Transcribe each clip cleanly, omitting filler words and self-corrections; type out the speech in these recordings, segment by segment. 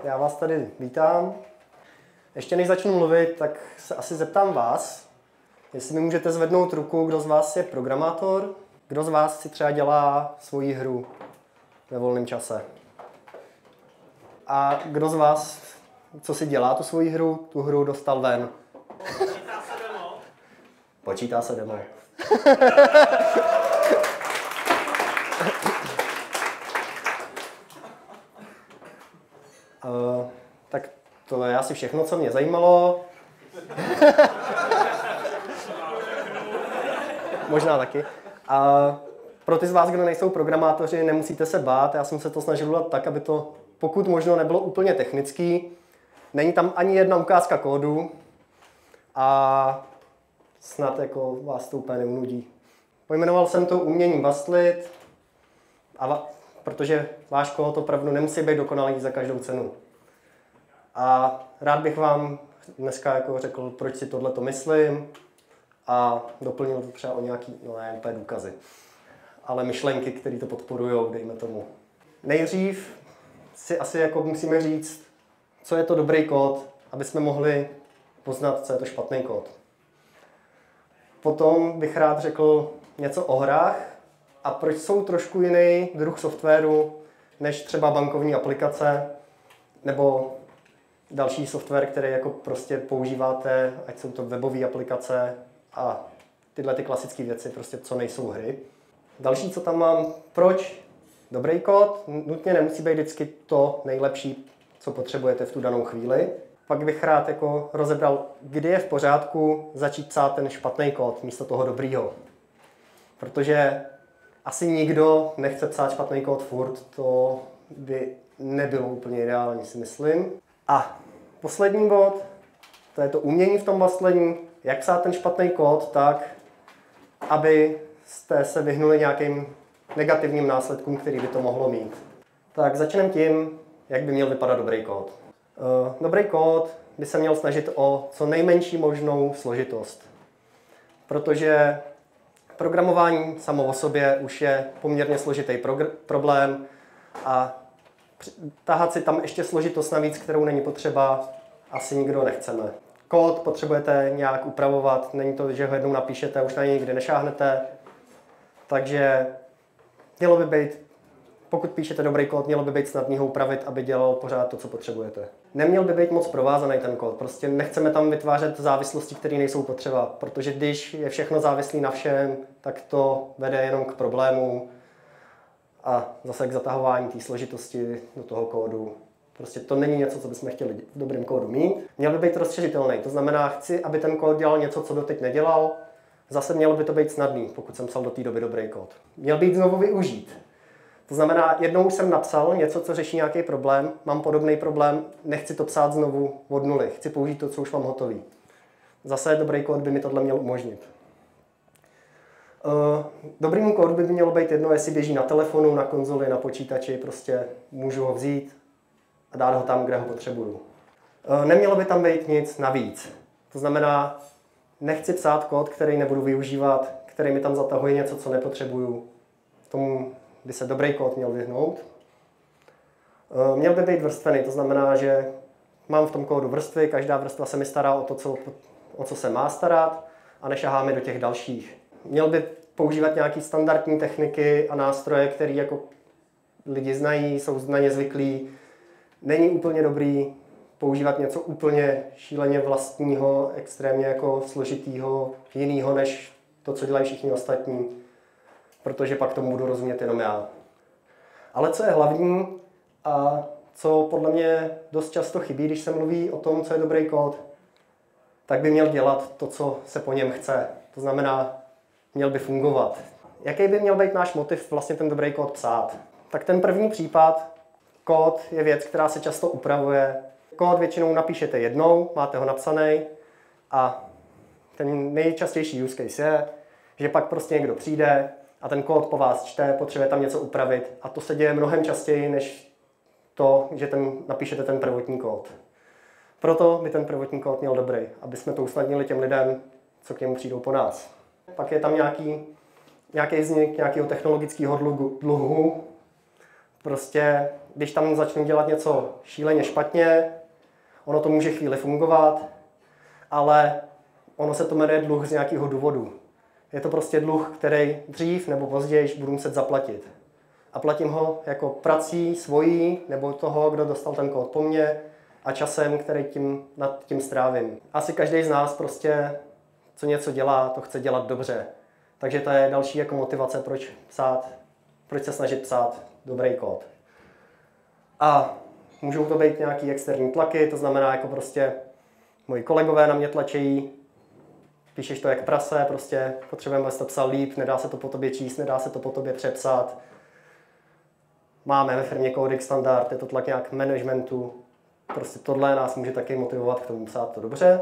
Já vás tady vítám. Ještě než začnu mluvit, tak se asi zeptám vás, jestli mi můžete zvednout ruku, kdo z vás je programátor, kdo z vás si třeba dělá svoji hru ve volném čase. A kdo z vás, co si dělá tu svoji hru, tu hru dostal ven. Počítá se demo? Počítá se demo. Tak to je asi všechno, co mě zajímalo. Možná taky. A pro ty z vás, kdo nejsou programátoři, nemusíte se bát. Já jsem se to snažil udělat tak, aby to pokud možno nebylo úplně technický. Není tam ani jedna ukázka kódu a snad jako vás to úplně neunudí. Pojmenoval jsem to umění bastlit, protože váš kód opravdu nemusí být dokonalý za každou cenu. A rád bych vám dneska jako řekl, proč si tohleto myslím a doplnil to třeba o nějaký, ne úplně důkazy, ale myšlenky, které to podporujou, dejme tomu. Nejdřív si asi jako musíme říct, co je to dobrý kód, aby jsme mohli poznat, co je to špatný kód. Potom bych rád řekl něco o hrách a proč jsou trošku jiný druh softwaru než třeba bankovní aplikace nebo další software, který jako prostě používáte, ať jsou to webové aplikace a tyhle ty klasické věci, prostě co nejsou hry. Další, co tam mám, proč dobrý kód nutně nemusí být vždycky to nejlepší, co potřebujete v tu danou chvíli. Pak bych rád jako rozebral, kdy je v pořádku začít psát ten špatný kód místo toho dobrýho. Protože asi nikdo nechce psát špatný kód furt, to by nebylo úplně ideální, si myslím. A poslední bod, to je to umění v tom bastlení, jak psát ten špatný kód tak, abyste se vyhnuli nějakým negativním následkům, který by to mohlo mít. Tak začneme tím, jak by měl vypadat dobrý kód. Dobrý kód by se měl snažit o co nejmenší možnou složitost, protože programování samo o sobě už je poměrně složitý problém a tahat si tam ještě složitost navíc, kterou není potřeba, asi nikdo nechceme. Kód potřebujete nějak upravovat, není to, že ho jednou napíšete a už na něj nikdy nešáhnete, takže mělo by být, pokud píšete dobrý kód, mělo by být snadný ho upravit, aby dělal pořád to, co potřebujete. Neměl by být moc provázaný ten kód, prostě nechceme tam vytvářet závislosti, které nejsou potřeba, protože když je všechno závislé na všem, tak to vede jenom k problémům a zase k zatahování té složitosti do toho kódu. Prostě to není něco, co bychom chtěli v dobrém kódu mít. Měl by být rozšířitelný, to znamená, chci, aby ten kód dělal něco, co doteď nedělal, zase mělo by to být snadný, pokud jsem psal do té doby dobrý kód. Měl být znovu využít. To znamená, jednou už jsem napsal něco, co řeší nějaký problém, mám podobný problém, nechci to psát znovu od nuly, chci použít to, co už mám hotový. Zase dobrý kód by mi tohle měl umožnit. Dobrýmu kódu by mělo být jedno, jestli běží na telefonu, na konzoli, na počítači, prostě můžu ho vzít a dát ho tam, kde ho potřebuju. Nemělo by tam být nic navíc. To znamená, nechci psát kód, který nebudu využívat, který mi tam zatahuje něco, co nepotřebuju. Tomu by se dobrý kód měl vyhnout. Měl by být vrstvený, to znamená, že mám v tom kódu vrstvy, každá vrstva se mi stará o to, o co se má starat a nešaháme do těch dalších. Měl by používat nějaké standardní techniky a nástroje, které jako lidi znají, jsou na ně zvyklí. Není úplně dobrý používat něco úplně šíleně vlastního, extrémně jako složitýho, jinýho než to, co dělají všichni ostatní, protože pak tomu budu rozumět jenom já. Ale co je hlavní a co podle mě dost často chybí, když se mluví o tom, co je dobrý kód, tak by měl dělat to, co se po něm chce. To znamená, měl by fungovat. Jaký by měl být náš motiv vlastně ten dobrý kód psát? Tak ten první případ, kód je věc, která se často upravuje. Kód většinou napíšete jednou, máte ho napsaný a ten nejčastější use case je, že pak prostě někdo přijde a ten kód po vás čte, potřebuje tam něco upravit a to se děje mnohem častěji, než to, že napíšete ten prvotní kód. Proto by ten prvotní kód měl dobrý, aby jsme to usnadnili těm lidem, co k němu přijdou po nás. Pak je tam nějaký vznik nějakého technologického dluhu. Prostě, když tam začnu dělat něco šíleně špatně, ono to může chvíli fungovat, ale ono se to jmenuje dluh z nějakého důvodu. Je to prostě dluh, který dřív nebo později budu muset zaplatit. A platím ho jako prací svojí, nebo toho, kdo dostal ten kód po mně, a časem, který nad tím strávím. Asi každý z nás prostě, co něco dělá, to chce dělat dobře. Takže to je další jako motivace, proč se snažit psát dobrý kód. A můžou to být nějaký externí tlaky, to znamená jako prostě moji kolegové na mě tlačí, píšeš to jak prase, prostě potřebujeme, aby to psal líp, nedá se to po tobě číst, nedá se to po tobě přepsat. Máme ve firmě Codex standard, je to tlak nějak managementu. Prostě tohle nás může taky motivovat k tomu psát to dobře.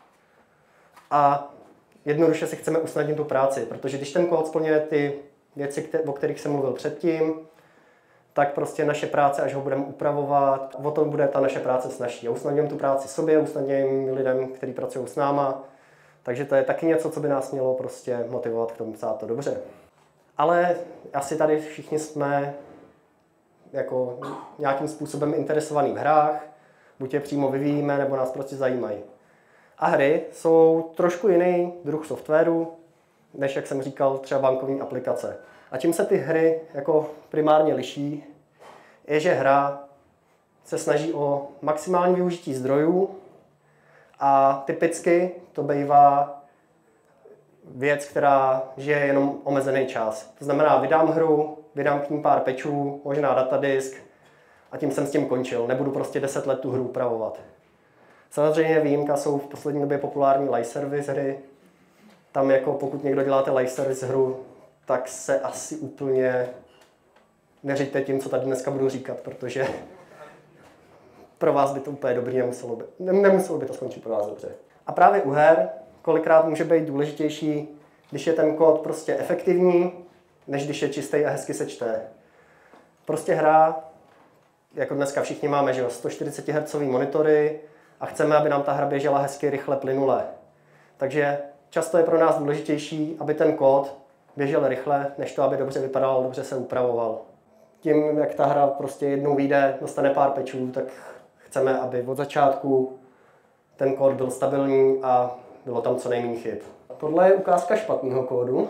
A jednoduše si chceme usnadnit tu práci, protože když ten kód splňuje ty věci, o kterých jsem mluvil předtím, tak prostě naše práce, až ho budeme upravovat, o tom bude ta naše práce snazší. A usnadňujeme tu práci sobě, usnadňujeme lidem, kteří pracují s náma. Takže to je taky něco, co by nás mělo prostě motivovat k tomu psát to dobře. Ale asi tady všichni jsme jako nějakým způsobem interesovaný v hrách, buď je přímo vyvíjíme, nebo nás prostě zajímají. A hry jsou trošku jiný druh softwaru, než, jak jsem říkal, třeba bankovní aplikace. A čím se ty hry jako primárně liší, je, že hra se snaží o maximální využití zdrojů a typicky to bývá věc, která žije jenom omezený čas. To znamená, vydám hru, vydám k ní pár patchů, možná datadisk a tím jsem s tím končil. Nebudu prostě 10 let tu hru upravovat. Samozřejmě výjimka jsou v poslední době populární live service hry. Tam jako pokud někdo děláte live service hru, tak se asi úplně neříďte tím, co tady dneska budu říkat, protože pro vás by to úplně dobrý nemuselo by to skončit pro vás dobře. A právě u her kolikrát může být důležitější, když je ten kód prostě efektivní, než když je čistý a hezky se čte. Prostě hra, jako dneska všichni máme, že jo, 140 Hz monitory a chceme, aby nám ta hra běžela hezky, rychle, plynule. Takže často je pro nás důležitější, aby ten kód běžel rychle, než to, aby dobře vypadal, dobře se upravoval. Tím, jak ta hra prostě jednou vyjde, dostane pár patchů, tak chceme, aby od začátku ten kód byl stabilní a bylo tam co nejméně chyb. Tohle je ukázka špatného kódu.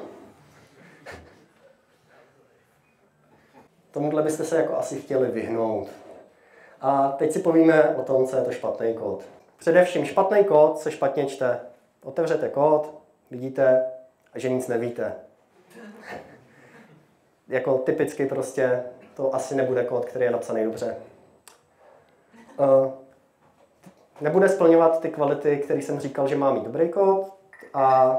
Tomuhle byste se jako asi chtěli vyhnout. A teď si povíme o tom, co je to špatný kód. Především špatný kód se špatně čte. Otevřete kód, vidíte, že nic nevíte. Jako typicky prostě to asi nebude kód, který je napsaný dobře. Nebude splňovat ty kvality, které jsem říkal, že má mít dobrý kód. A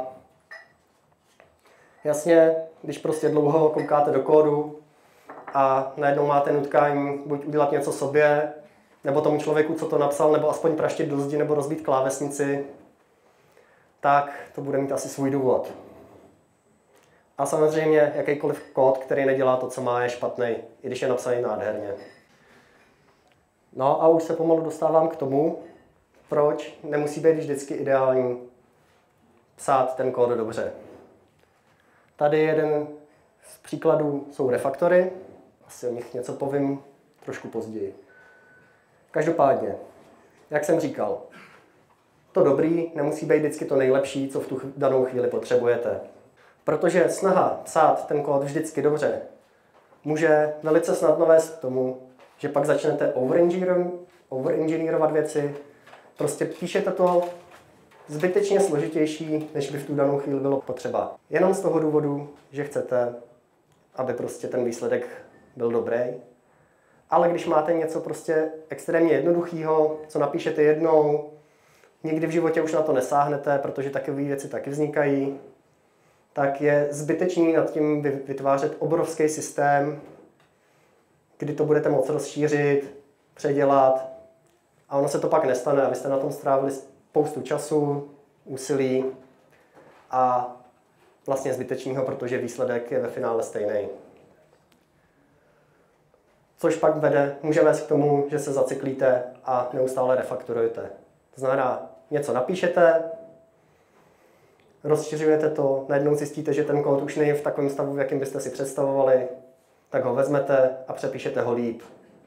jasně, když prostě dlouho koukáte do kódu a najednou máte nutkání buď udělat něco sobě, nebo tomu člověku, co to napsal, nebo aspoň praštit do zdi, nebo rozbít klávesnici, tak to bude mít asi svůj důvod. A samozřejmě jakýkoliv kód, který nedělá to, co má, je špatný, i když je napsaný nádherně. No a už se pomalu dostávám k tomu, proč nemusí být vždycky ideální psát ten kód dobře. Tady jeden z příkladů jsou refaktory, asi o nich něco povím trošku později. Každopádně, jak jsem říkal, to dobrý nemusí být vždycky to nejlepší, co v tu danou chvíli potřebujete. Protože snaha psát ten kód vždycky dobře může velice snadno vést k tomu, že pak začnete overengineerovat věci, prostě píšete to zbytečně složitější, než by v tu danou chvíli bylo potřeba. Jenom z toho důvodu, že chcete, aby prostě ten výsledek byl dobrý. Ale když máte něco prostě extrémně jednoduchého, co napíšete jednou, nikdy v životě už na to nesáhnete, protože takové věci taky vznikají, tak je zbytečný nad tím vytvářet obrovský systém, kdy to budete moct rozšířit, předělat a ono se to pak nestane a vy jste na tom strávili spoustu času, úsilí a vlastně zbytečného, protože výsledek je ve finále stejný. Což pak může vést k tomu, že se zacyklíte a neustále refaktorujete. To znamená, něco napíšete, rozšiřujete to, najednou zjistíte, že ten kód už není v takovém stavu, v jakém byste si představovali, tak ho vezmete a přepíšete ho líp.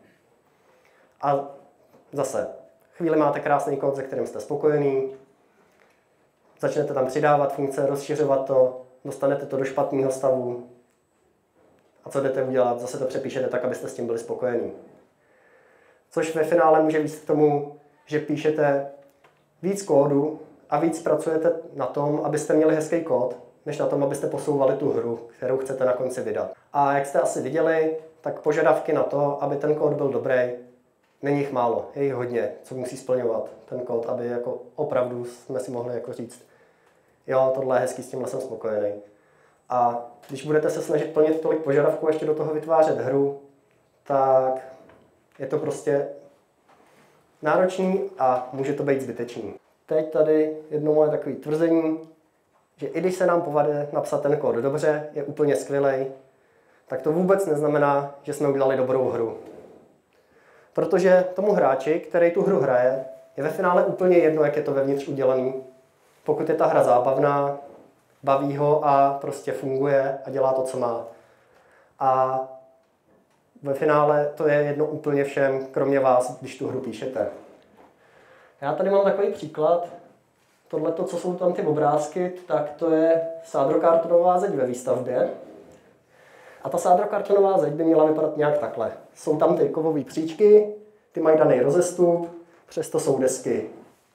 A zase, chvíli máte krásný kód, se kterým jste spokojený, začnete tam přidávat funkce, rozšiřovat to, dostanete to do špatného stavu a co jdete udělat, zase to přepíšete tak, abyste s tím byli spokojení. Což ve finále může vést k tomu, že píšete víc kódu a víc pracujete na tom, abyste měli hezký kód, než na tom, abyste posouvali tu hru, kterou chcete na konci vydat. A jak jste asi viděli, tak požadavky na to, aby ten kód byl dobrý, není jich málo, je jich hodně, co musí splňovat ten kód, aby jako opravdu jsme si mohli jako říct, jo, tohle je hezký, s tímhle jsem spokojený. A když budete se snažit plnit tolik požadavků a ještě do toho vytvářet hru, tak je to prostě náročný a může to být zbytečný. Teď tady jedno moje takové tvrzení, že i když se nám povede napsat ten kód dobře, je úplně skvělej, tak to vůbec neznamená, že jsme udělali dobrou hru. Protože tomu hráči, který tu hru hraje, je ve finále úplně jedno, jak je to vevnitř udělaný. Pokud je ta hra zábavná, baví ho a prostě funguje a dělá to, co má. A ve finále to je jedno úplně všem, kromě vás, když tu hru píšete. Já tady mám takový příklad. Tohle, co jsou tam ty obrázky, tak to je sádrokartonová zeď ve výstavbě. A ta sádrokartonová zeď by měla vypadat nějak takhle. Jsou tam ty kovové příčky, ty mají daný rozestup, přesto jsou desky.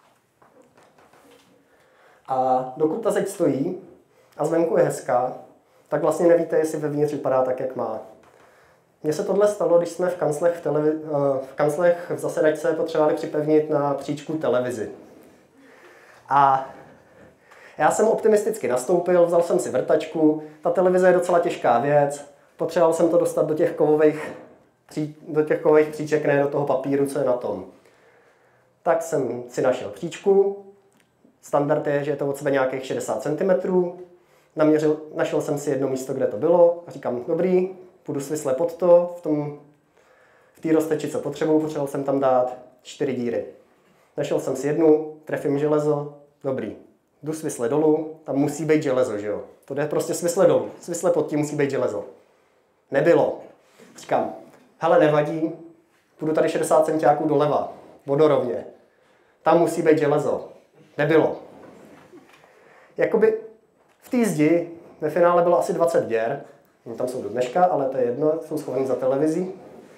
A dokud ta zeď stojí a zvenku je hezká, tak vlastně nevíte, jestli vevnitř vypadá tak, jak má. Mně se tohle stalo, když jsme v kanclech v zasedačce potřebovali připevnit na příčku televizi. A já jsem optimisticky nastoupil, vzal jsem si vrtačku, ta televize je docela těžká věc, potřeboval jsem to dostat do těch kovových příček, ne do toho papíru, co je na tom. Tak jsem si našel příčku, standard je, že je to od sebe nějakých 60 cm, našel jsem si jedno místo, kde to bylo a říkám, dobrý, půjdu svisle pod to, v té rozteči, co potřeboval jsem tam dát 4 díry. Našel jsem si jednu, trefím železo, dobrý. Jdu svisle dolů, tam musí být železo, že jo? To jde prostě svisle dolů, svisle pod tím musí být železo. Nebylo. Říkám, hele, nevadí, půjdu tady 60 centiáků doleva, vodorovně. Tam musí být železo. Nebylo. Jakoby v té zdi ve finále bylo asi 20 děr, tam jsou do dneška, ale to je jedno, jsou schovaný za televizí.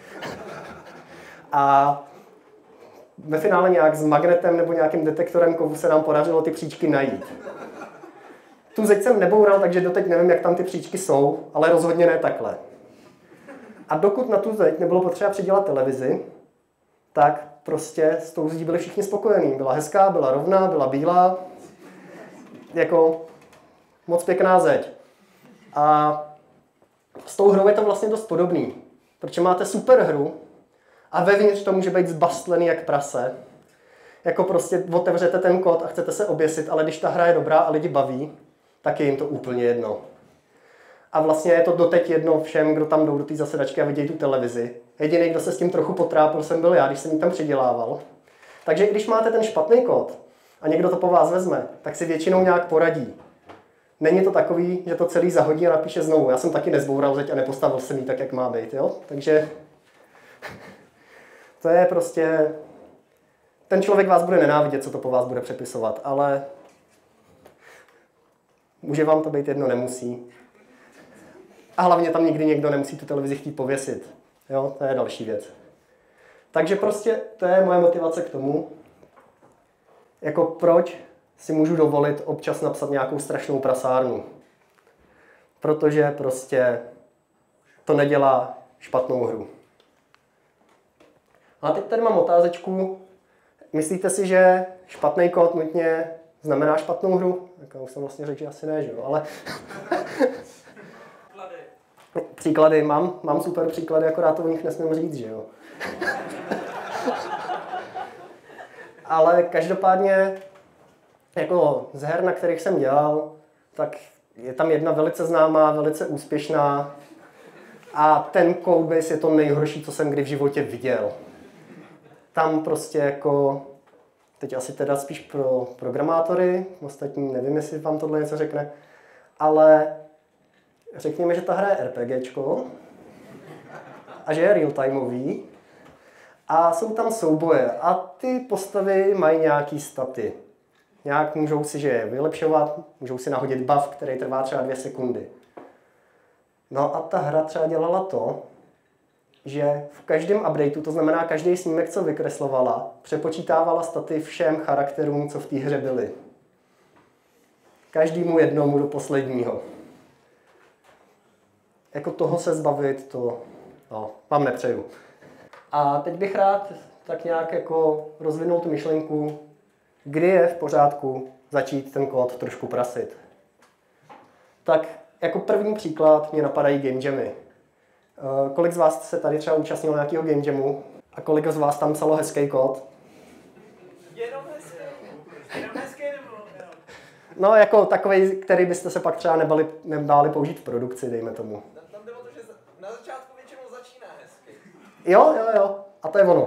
A ve finále nějak s magnetem nebo nějakým detektorem kovu se nám podařilo ty příčky najít. Tu zeď jsem neboural, takže doteď nevím, jak tam ty příčky jsou, ale rozhodně ne takhle. A dokud na tu zeď nebylo potřeba přidělat televizi, tak prostě s tou zdí byli všichni spokojení. Byla hezká, byla rovná, byla bílá. Jako moc pěkná zeď. A s tou hrou je to vlastně dost podobný. Protože máte super hru a vevnitř to může být zbastlený jak prase. Jako prostě otevřete ten kód a chcete se oběsit, ale když ta hra je dobrá a lidi baví, tak je jim to úplně jedno. A vlastně je to doteď jedno všem, kdo tam jdou do té zasedačky a vidějí tu televizi. Jediný, kdo se s tím trochu potrápil, jsem byl já, když jsem ji tam přidělával. Takže když máte ten špatný kód a někdo to po vás vezme, tak si většinou nějak poradí. Není to takový, že to celý zahodí a napíše znovu. Já jsem taky nezboural zeď a nepostavil jsem ji tak, jak má být. Jo? Takže to je prostě... Ten člověk vás bude nenávidět, co to po vás bude přepisovat, ale může vám to být jedno, nemusí. A hlavně tam nikdy někdo nemusí tu televizi chtít pověsit. Jo, to je další věc. Takže prostě to je moje motivace k tomu, jako proč si můžu dovolit občas napsat nějakou strašnou prasárnu. Protože prostě to nedělá špatnou hru. A teď tady mám otázečku. Myslíte si, že špatný kód nutně znamená špatnou hru? Tak já už jsem vlastně řekl, že asi ne, že jo, ale... Příklady mám super příklady, akorát to o nich nesmím říct, že jo. Ale každopádně, jako z her, na kterých jsem dělal, tak je tam jedna velice známá, velice úspěšná a ten Codebase je to nejhorší, co jsem kdy v životě viděl. Tam prostě jako, teď asi teda spíš pro programátory, ostatní nevím, jestli vám tohle něco řekne, ale řekněme, že ta hra je RPGčko a že je real-timeový. A jsou tam souboje a ty postavy mají nějaký staty. Nějak můžou si je vylepšovat, můžou si nahodit buff, který trvá třeba 2 sekundy. No a ta hra třeba dělala to, že v každém updateu, to znamená každý snímek, co vykreslovala, přepočítávala staty všem charakterům, co v té hře byly. Každému jednomu do posledního. Jako toho se zbavit, to vám nepřeju. A teď bych rád tak nějak jako rozvinul tu myšlenku, kdy je v pořádku začít ten kód trošku prasit. Tak jako první příklad mě napadají game jammy. Kolik z vás se tady třeba účastnilo nějakého game jamu a kolik z vás tam psalo hezký kód? Jenom hezký nebo? No jako takovej, který byste se pak třeba nebáli použít v produkci, dejme tomu. Tam jde o to, že na začátku většinou začíná hezky. Jo. A to je ono.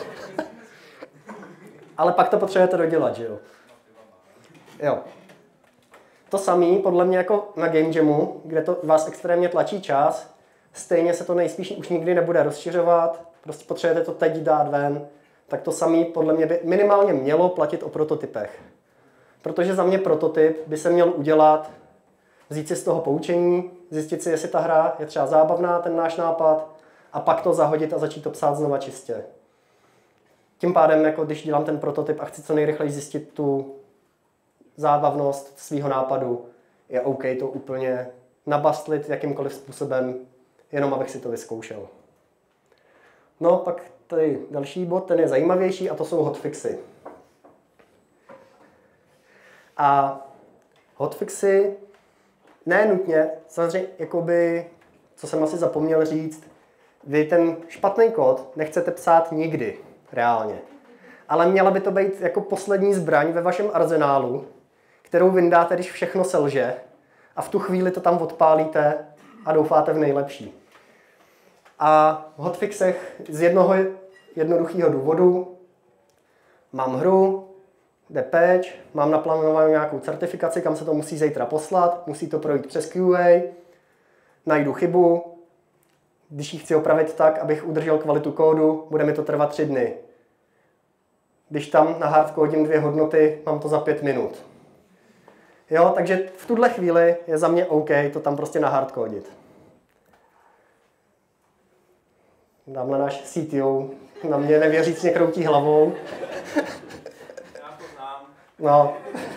Ale pak to potřebujete dodělat, že jo? Jo. To samé podle mě jako na game jamu, kde to vás extrémně tlačí čas, stejně se to nejspíš už nikdy nebude rozšiřovat, prostě potřebujete to teď dát ven, tak to samé podle mě by minimálně mělo platit o prototypech. Protože za mě prototyp by se měl udělat, vzít si z toho poučení, zjistit si, jestli ta hra je třeba zábavná, ten náš nápad, a pak to zahodit a začít to psát znova čistě. Tím pádem, jako když dělám ten prototyp a chci co nejrychleji zjistit tu zábavnost svého nápadu, je OK to úplně nabastlit jakýmkoliv způsobem, jenom abych si to vyzkoušel. No, pak tady další bod, ten je zajímavější a to jsou hotfixy. A hotfixy ne nutně, samozřejmě, jakoby, co jsem asi zapomněl říct, vy ten špatný kód nechcete psát nikdy, reálně. Ale měla by to být jako poslední zbraň ve vašem arzenálu, kterou vyndáte, když všechno selže a v tu chvíli to tam odpálíte a doufáte v nejlepší. A v hotfixech z jednoho jednoduchého důvodu mám hru, jde patch, mám naplánovanou nějakou certifikaci, kam se to musí zítra poslat, musí to projít přes QA, najdu chybu, když ji chci opravit tak, abych udržel kvalitu kódu, bude mi to trvat 3 dny. Když tam na hardcodím 2 hodnoty, mám to za 5 minut. Jo, takže v tuhle chvíli je za mě OK to tam prostě nahardcodit. Dámhle náš CTO na mě nevěřícně kroutí hlavou. Já to znám. No.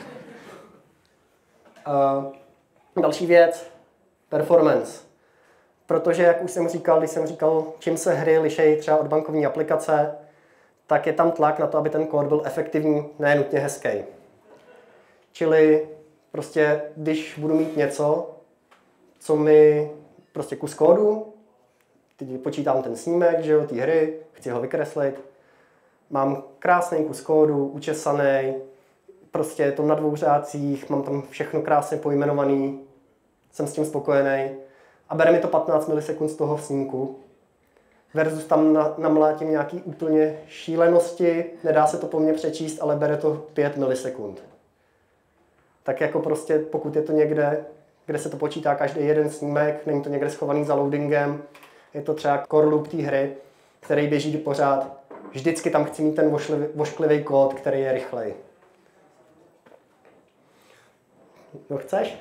Další věc, performance. Protože, jak už jsem říkal, když jsem říkal, čím se hry lišejí třeba od bankovní aplikace, tak je tam tlak na to, aby ten kód byl efektivní, ne nutně hezký. Čili prostě, když budu mít něco, co mi prostě kus kódu, teď počítám ten snímek, že jo, té hry, chci ho vykreslit, mám krásný kus kódu, učesaný, prostě je to na 2 řádcích, mám tam všechno krásně pojmenovaný, jsem s tím spokojený a bere mi to 15 milisekund z toho snímku, versus tam namlátím nějaký úplně šílenosti, nedá se to po mně přečíst, ale bere to 5 milisekund. Tak jako prostě, pokud je to někde, kde se to počítá každý jeden snímek, není to někde schovaný za loadingem, je to třeba core loop té hry, který běží pořád, vždycky tam chci mít ten vošklivý kód, který je rychlej. No chceš?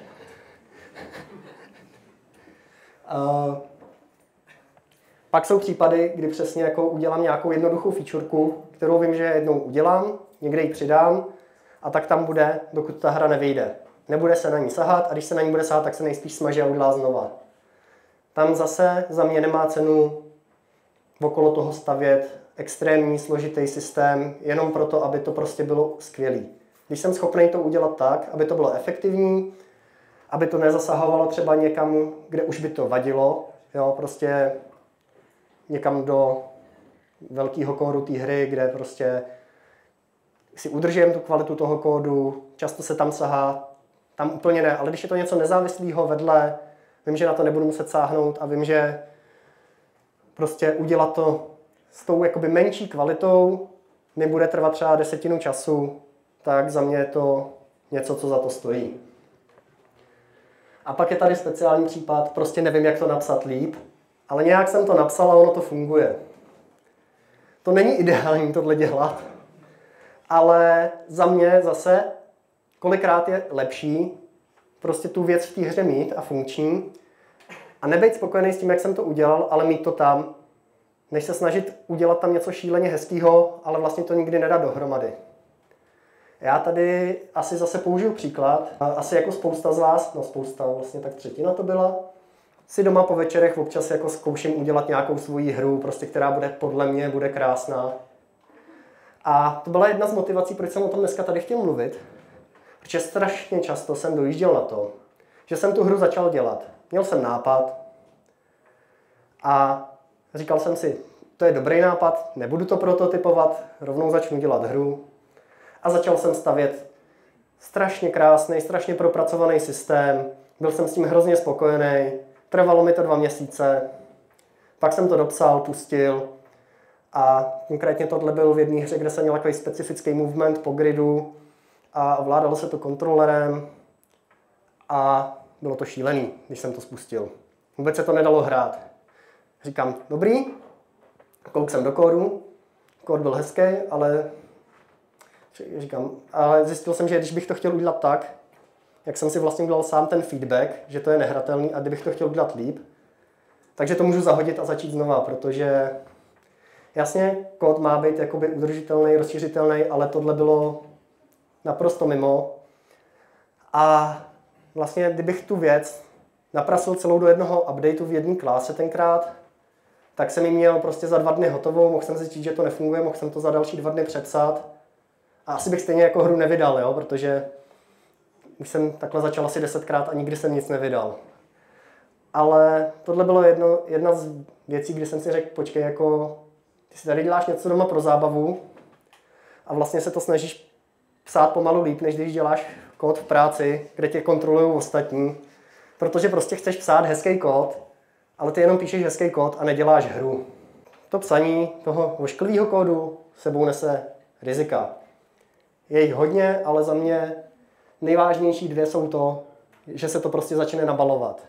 Pak jsou případy, kdy přesně jako udělám nějakou jednoduchou featureku, kterou vím, že jednou udělám, někde ji přidám a tak tam bude, dokud ta hra nevyjde. Nebude se na ní sahat a když se na ní bude sahat, tak se nejspíš smaže a udělá znova. Tam zase za mě nemá cenu okolo toho stavět extrémní složitý systém, jenom proto, aby to prostě bylo skvělý. Když jsem schopný to udělat tak, aby to bylo efektivní, aby to nezasahovalo třeba někam, kde už by to vadilo, jo, prostě někam do velkého kódu té hry, kde prostě si udržím tu kvalitu toho kódu, často se tam sahá, tam úplně ne, ale když je to něco nezávislého vedle, vím, že na to nebudu muset sáhnout a vím, že prostě udělat to s tou jakoby menší kvalitou mi bude trvat třeba 10 času, tak za mě je to něco, co za to stojí. A pak je tady speciální případ, prostě nevím, jak to napsat líp Ale nějak jsem to napsal a ono to funguje. To není ideální tohle dělat, ale za mě zase kolikrát je lepší prostě tu věc v té hře mít a funkční a nebejt spokojený s tím, jak jsem to udělal, ale mít to tam, než se snažit udělat tam něco šíleně hezkýho, ale vlastně to nikdy nedat dohromady. Já tady asi zase použiju příklad. Asi jako spousta z vás, no spousta, vlastně tak třetina to byla, si doma po večerech občas jako zkouším udělat nějakou svoji hru, prostě, která bude podle mě bude krásná. A to byla jedna z motivací, proč jsem o tom dneska tady chtěl mluvit. Protože strašně často jsem dojížděl na to, že jsem tu hru začal dělat. Měl jsem nápad a říkal jsem si, to je dobrý nápad, nebudu to prototypovat, rovnou začnu dělat hru. A začal jsem stavět strašně krásný, strašně propracovaný systém. Byl jsem s tím hrozně spokojený. Trvalo mi to 2 měsíce. Pak jsem to dopsal, pustil. A konkrétně tohle byl v jedné hře, kde jsem měl takový specifický movement po gridu. A ovládalo se to kontrolerem. A bylo to šílený, když jsem to spustil. Vůbec se to nedalo hrát. Říkám, dobrý. Kouk jsem do kódu. Kód byl hezký, ale zjistil jsem, že když bych to chtěl udělat tak, jak jsem si vlastně udělal sám ten feedback, že to je nehratelný a kdybych to chtěl udělat líp, takže to můžu zahodit a začít znova, protože jasně kód má být jakoby udržitelný, rozšířitelný, ale tohle bylo naprosto mimo. A vlastně kdybych tu věc naprasil celou do jednoho updateu v jedné kláse tenkrát, tak jsem ji měl prostě za 2 dny hotovou, mohl jsem zjistit, že to nefunguje, mohl jsem to za další 2 dny přepsat. A asi bych stejně jako hru nevydal, jo? Protože už jsem takhle začal asi 10krát a nikdy jsem nic nevydal. Ale tohle bylo jedna z věcí, kdy jsem si řekl, počkej, jako, ty si tady děláš něco doma pro zábavu a vlastně se to snažíš psát pomalu líp, než když děláš kód v práci, kde tě kontrolují ostatní. Protože prostě chceš psát hezký kód, ale ty jenom píšeš hezký kód a neděláš hru. To psaní toho ošklivého kódu sebou nese rizika. Je jich hodně, ale za mě nejvážnější 2 jsou to, že se to prostě začne nabalovat.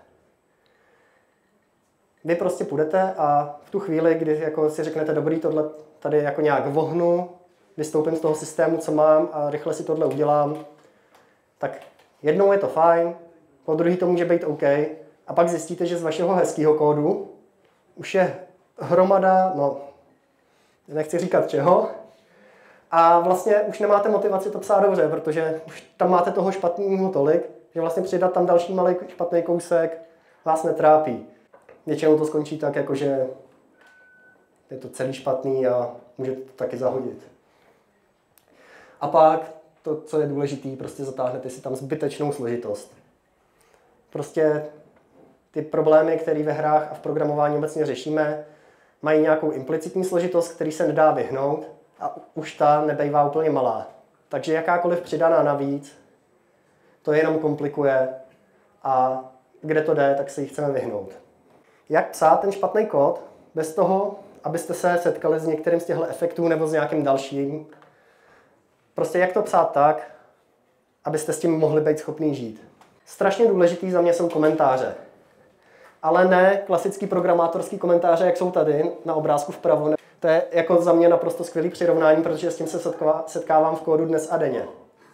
Vy prostě půjdete a v tu chvíli, kdy jako si řeknete, dobrý, tohle tady jako nějak vohnu, vystoupím z toho systému, co mám a rychle si tohle udělám, tak jednou je to fajn, po druhý to může být OK a pak zjistíte, že z vašeho hezkého kódu už je hromada, no, nechci říkat čeho, a vlastně už nemáte motivaci to psát dobře, protože už tam máte toho špatného tolik, že vlastně přidat tam další malý špatný kousek vás netrápí. Většinou to skončí tak, jakože je to celý špatný a můžete to taky zahodit. A pak to, co je důležité, prostě zatáhnete si tam zbytečnou složitost. Prostě ty problémy, které ve hrách a v programování obecně řešíme, mají nějakou implicitní složitost, který se nedá vyhnout, a už ta nebejvá úplně malá. Takže jakákoliv přidaná navíc, to jenom komplikuje a kde to jde, tak se jí chceme vyhnout. Jak psát ten špatný kód bez toho, abyste se setkali s některým z těchto efektů nebo s nějakým dalším? Prostě jak to psát tak, abyste s tím mohli být schopný žít. Strašně důležitý za mě jsou komentáře. Ale ne klasický programátorský komentáře, jak jsou tady na obrázku vpravo. To je jako za mě naprosto skvělý přirovnání, protože s tím se setkávám v kódu dnes a denně.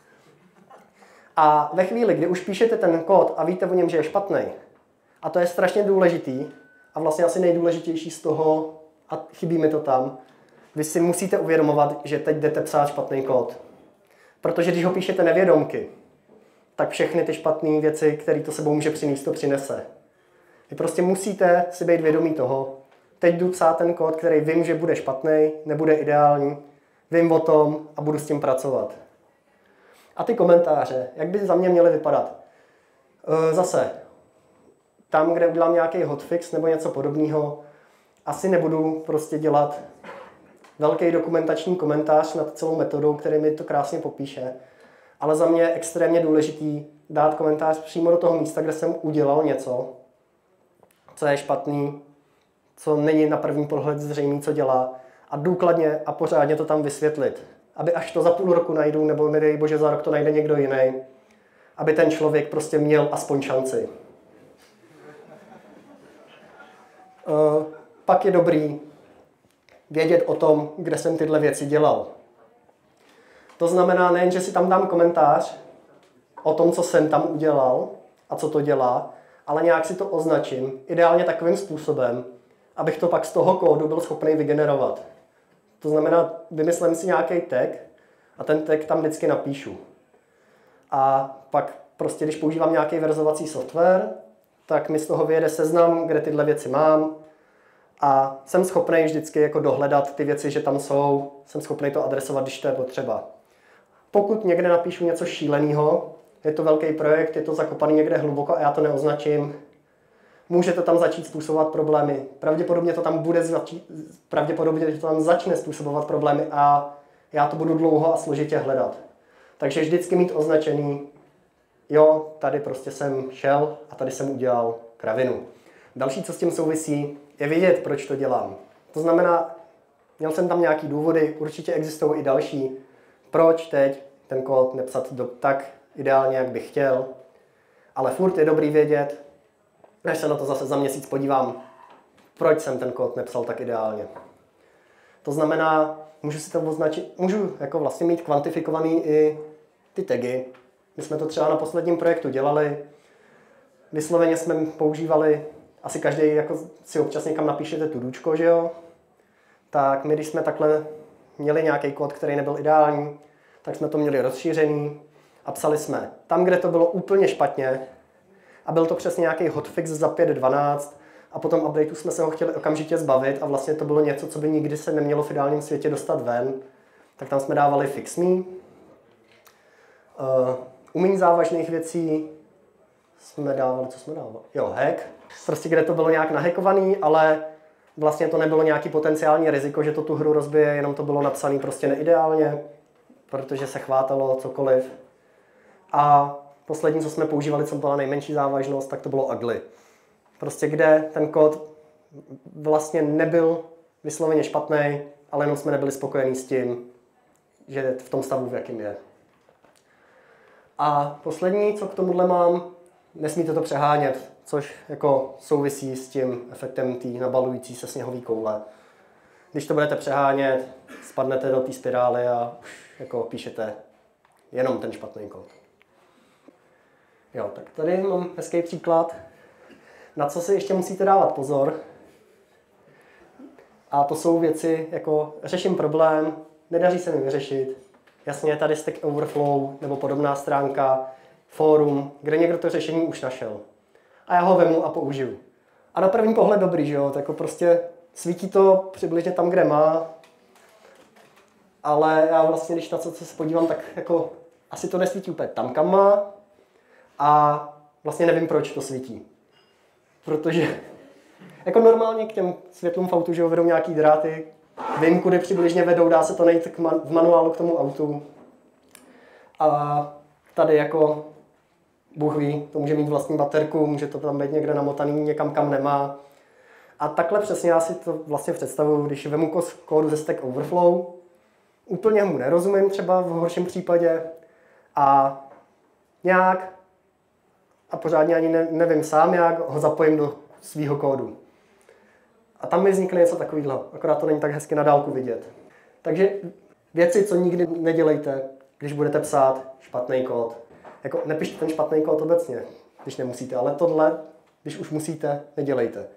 A ve chvíli, kdy už píšete ten kód a víte o něm, že je špatný, a to je strašně důležitý, a vlastně asi nejdůležitější z toho, a chybí mi to tam, vy si musíte uvědomovat, že teď jdete psát špatný kód. Protože když ho píšete nevědomky, tak všechny ty špatné věci, které to sebou může přinést, to přinese. Vy prostě musíte si být vědomí toho, teď jdu psát ten kód, který vím, že bude špatný, nebude ideální, vím o tom a budu s tím pracovat. A ty komentáře, jak by za mě měly vypadat? Zase, tam, kde udělám nějaký hotfix nebo něco podobného, asi nebudu prostě dělat velký dokumentační komentář nad celou metodou, který mi to krásně popíše. Ale za mě je extrémně důležitý dát komentář přímo do toho místa, kde jsem udělal něco, co je špatný, co není na první pohled zřejmý, co dělá, a důkladně a pořádně to tam vysvětlit. Aby až to za půl roku najdu, nebo nedej bože za rok to najde někdo jiný, aby ten člověk prostě měl aspoň šanci. Pak je dobrý vědět o tom, kde jsem tyhle věci dělal. To znamená nejen, že si tam dám komentář o tom, co jsem tam udělal a co to dělá, ale nějak si to označím, ideálně takovým způsobem, abych to pak z toho kódu byl schopný vygenerovat. To znamená, vymyslím si nějaký tag a ten tag tam vždycky napíšu. A pak prostě, když používám nějaký verzovací software, tak mi z toho vyjede seznam, kde tyhle věci mám a jsem schopný vždycky jako dohledat ty věci, že tam jsou, jsem schopný to adresovat, když to je potřeba. Pokud někde napíšu něco šíleného, je to velký projekt, je to zakopaný někde hluboko a já to neoznačím, může to tam začít způsobovat problémy. Pravděpodobně to tam začne způsobovat problémy a já to budu dlouho a složitě hledat. Takže vždycky mít označený, jo, tady prostě jsem šel a tady jsem udělal kravinu. Další, co s tím souvisí, je vědět, proč to dělám. To znamená, měl jsem tam nějaký důvody, určitě existují i další, proč teď ten kód nepsat tak ideálně, jak bych chtěl, ale furt je dobrý vědět, než se na to zase za měsíc podívám, proč jsem ten kód nepsal tak ideálně. To znamená, můžu si to označit, můžu jako vlastně mít kvantifikovaný i ty tagy. My jsme to třeba na posledním projektu dělali, vysloveně jsme používali, asi každý jako si občas někam napíšete tudůčko, že jo? Tak my, když jsme takhle měli nějaký kód, který nebyl ideální, tak jsme to měli rozšířený a psali jsme tam, kde to bylo úplně špatně a byl to přesně nějaký hotfix za 5.12 a po tom updateu jsme se ho chtěli okamžitě zbavit a vlastně to bylo něco, co by nikdy se nemělo v ideálním světě dostat ven, tak tam jsme dávali fix me. U méně závažných věcí jsme dávali, co jsme dávali? Jo, hack. Prostě kde to bylo nějak nahackovaný, ale vlastně to nebylo nějaký potenciální riziko, že to tu hru rozbije, jenom to bylo napsané prostě neideálně, protože se chvátalo cokoliv. A poslední, co jsme používali, co byla nejmenší závažnost, tak to bylo ugly. Prostě kde ten kód vlastně nebyl vysloveně špatný, ale jenom jsme nebyli spokojení s tím, že je v tom stavu, v jakém je. A poslední, co k tomuhle mám, nesmíte to přehánět, což jako souvisí s tím efektem té nabalující se sněhové koule. Když to budete přehánět, spadnete do té spirály a už jako píšete jenom ten špatný kód. Jo, tak tady mám hezký příklad, na co si ještě musíte dávat pozor. A to jsou věci, jako řeším problém, nedaří se mi vyřešit. Jasně, tady Stack Overflow nebo podobná stránka, fórum, kde někdo to řešení už našel. A já ho vemu a použiju. A na první pohled dobrý, že jo? Tak jako prostě svítí to přibližně tam, kde má. Ale já vlastně, když na co se podívám, tak jako asi to nesvítí úplně tam, kam má. A vlastně nevím, proč to svítí. Protože jako normálně k těm světlům v autu, že jo, vedou nějaký dráty. Vím, kudy přibližně vedou, dá se to najít v manuálu k tomu autu. A tady jako Bůh ví, to může mít vlastní baterku, může to tam být někde namotaný někam, kam nemá. A takhle přesně já si to vlastně představuju, když vemu kódu ze Stack Overflow, úplně mu nerozumím třeba v horším případě a nějak a pořádně ani nevím sám, jak ho zapojím do svého kódu. A tam mi vznikne něco takového, akorát to není tak hezky na dálku vidět. Takže věci, co nikdy nedělejte, když budete psát špatný kód. Jako nepište ten špatný kód obecně, když nemusíte, ale tohle, když už musíte, nedělejte.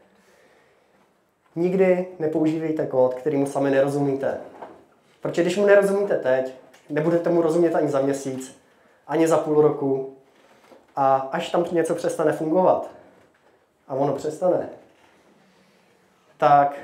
Nikdy nepoužívejte kód, kterýmu sami nerozumíte. Protože když mu nerozumíte teď, nebudete mu rozumět ani za měsíc, ani za půl roku. A až tam něco přestane fungovat, a ono přestane, tak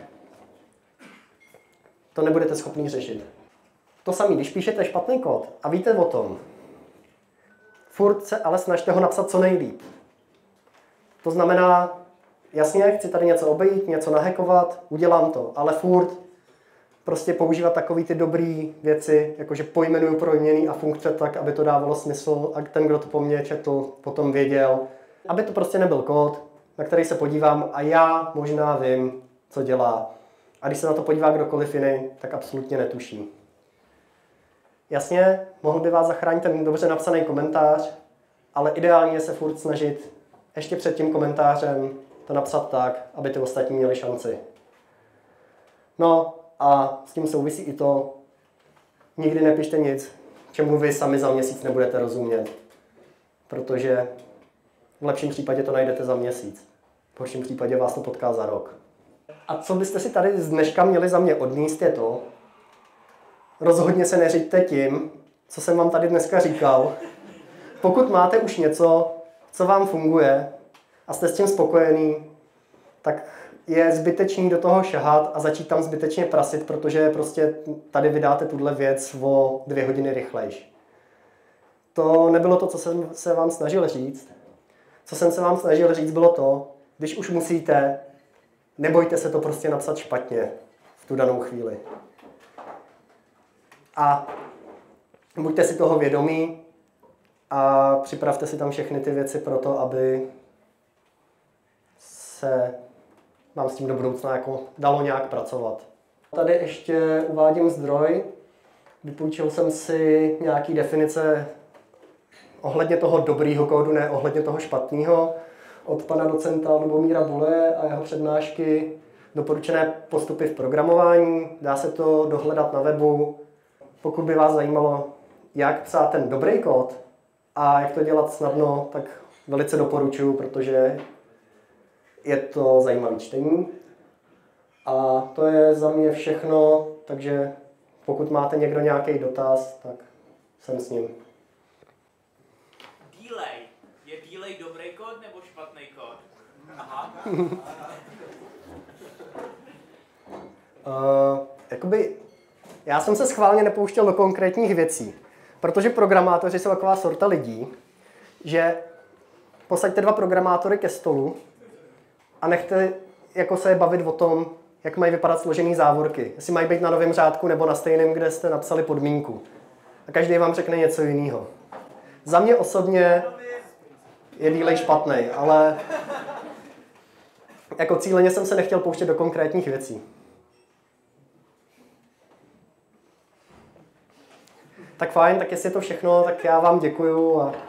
to nebudete schopni řešit. To samé, když píšete špatný kód a víte o tom, furt se ale snažte ho napsat co nejlíp. To znamená, jasně, chci tady něco obejít, něco nahackovat, udělám to, ale furt prostě používat takové ty dobré věci, jakože pojmenuju proměnný a funkce tak, aby to dávalo smysl a ten, kdo to po mně četl, potom věděl. Aby to prostě nebyl kód, na který se podívám a já možná vím, co dělá. A když se na to podívá kdokoliv jiný, tak absolutně netuší. Jasně, mohl by vás zachránit ten dobře napsaný komentář, ale ideálně je se furt snažit ještě před tím komentářem to napsat tak, aby ty ostatní měli šanci. No a s tím souvisí i to, nikdy nepište nic, čemu vy sami za měsíc nebudete rozumět. Protože v lepším případě to najdete za měsíc. V horším případě vás to potká za rok. A co byste si tady z dneška měli za mě odníst je to, rozhodně se neřiďte tím, co jsem vám tady dneska říkal. Pokud máte už něco, co vám funguje a jste s tím spokojený, tak je zbytečný do toho šahat a začít tam zbytečně prasit, protože prostě tady vydáte tuhle věc o 2 hodiny rychlejš. To nebylo to, co jsem se vám snažil říct. Co jsem se vám snažil říct, bylo to, když už musíte, nebojte se to prostě napsat špatně v tu danou chvíli. A buďte si toho vědomí a připravte si tam všechny ty věci pro to, aby se vám s tím do budoucna jako dalo nějak pracovat. Tady ještě uvádím zdroj. Vypůjčil jsem si nějaký definice ohledně toho dobrýho kódu, ne ohledně toho špatného, od pana docenta Lubomíra Buleje a jeho přednášky Doporučené postupy v programování. Dá se to dohledat na webu. Pokud by vás zajímalo, jak psát ten dobrý kód a jak to dělat snadno, tak velice doporučuji, protože je to zajímavé čtení. A to je za mě všechno, takže pokud máte někdo nějaký dotaz, tak jsem s ním. Bílej. Je bílej dobrý kód nebo špatný kód? Aha. Já jsem se schválně nepouštěl do konkrétních věcí, protože programátoři jsou taková sorta lidí, že posaďte 2 programátory ke stolu a nechte jako se bavit o tom, jak mají vypadat složený závorky. Jestli mají být na novém řádku nebo na stejném, kde jste napsali podmínku. A každý vám řekne něco jiného. Za mě osobně je bílej špatnej, ale jako cíleně jsem se nechtěl pouštět do konkrétních věcí. Tak fajn, tak jestli je to všechno, tak já vám děkuju a